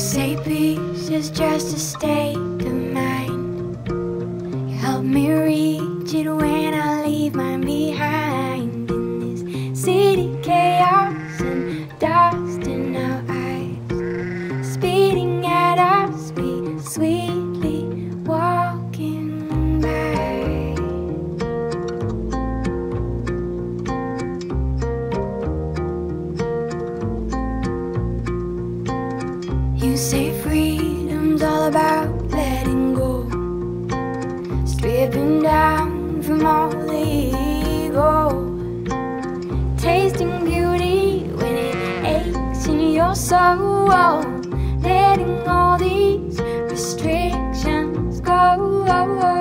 say peace is just a state of mind. You help me reach it when I leave mine behind. In this city, chaos and dust in our eyes, speeding at our speed, sweetly walking by. You say freedom's all about letting go, stripping down from all the ego, tasting beauty when it aches in your soul, letting all these restrictions go.